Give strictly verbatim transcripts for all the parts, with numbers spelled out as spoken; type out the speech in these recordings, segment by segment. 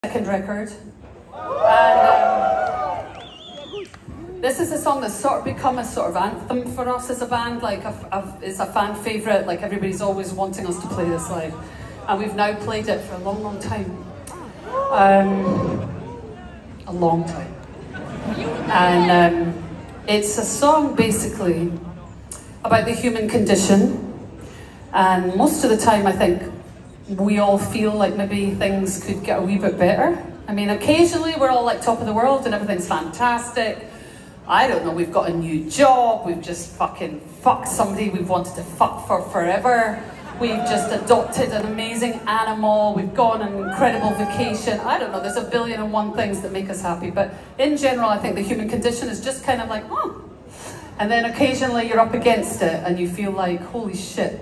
Second record, and um, this is a song that's sort of become a sort of anthem for us as a band. Like, I've, I've, it's a fan favourite. Like, everybody's always wanting us to play this live, and we've now played it for a long, long time. Um, a long time, and um, it's a song basically about the human condition. And most of the time, I think we all feel like maybe things could get a wee bit better. I mean, occasionally we're all like top of the world and everything's fantastic. I don't know, we've got a new job, we've just fucking fucked somebody we've wanted to fuck for forever. We've just adopted an amazing animal, we've gone on an incredible vacation. I don't know, there's a billion and one things that make us happy, but in general I think the human condition is just kind of like, oh. And then occasionally you're up against it and you feel like, holy shit.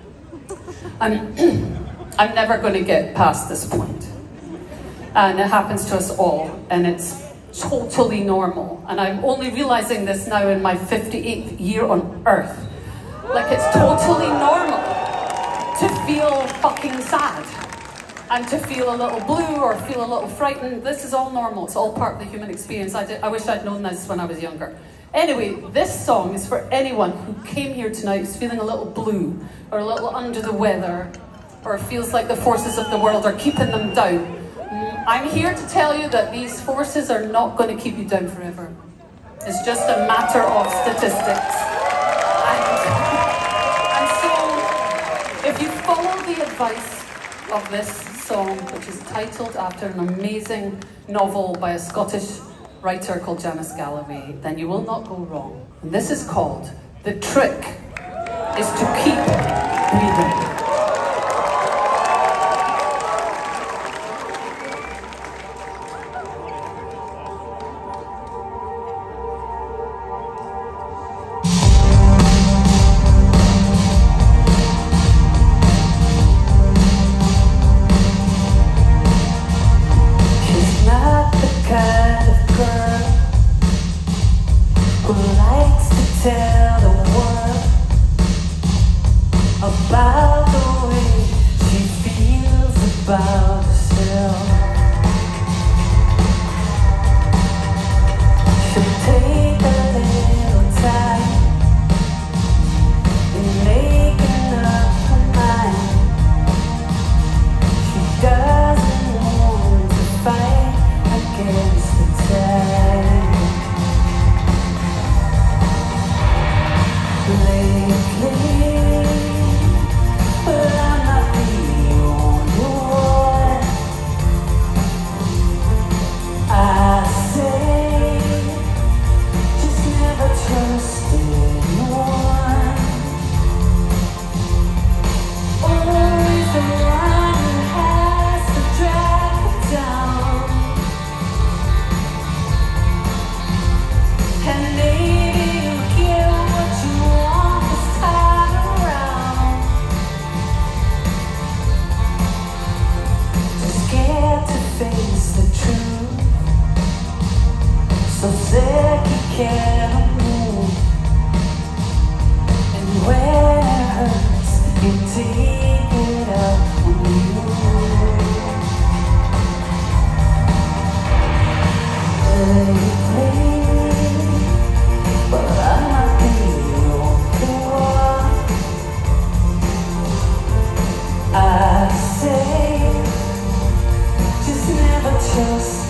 I'm I'm never going to get past this point. And it happens to us all, and it's totally normal. And I'm only realizing this now in my fifty-eighth year on Earth. Like, it's totally normal to feel fucking sad, and to feel a little blue or feel a little frightened. This is all normal, it's all part of the human experience. I, did, I wish I'd known this when I was younger. Anyway, this song is for anyone who came here tonight who's feeling a little blue, or a little under the weather, or feels like the forces of the world are keeping them down. I'm here to tell you that these forces are not going to keep you down forever. It's just a matter of statistics. And, and so, if you follow the advice of this song, which is titled after an amazing novel by a Scottish writer called Janice Galloway, then you will not go wrong. And this is called "The Trick is to Keep Breathing." Tell the world about the way she feels about herself. She'll take a little time in making up her mind. She doesn't want to fight against the tide. Lately, but I'm not the only one. I say, just never trust anyone. Always the one who has to drag her down. And maybe you get what you want this time around. Just scared to face the truth, so sick you can't move. And when it hurts, you take it out on you. Lately, but I'm not the only one. I say, just never trust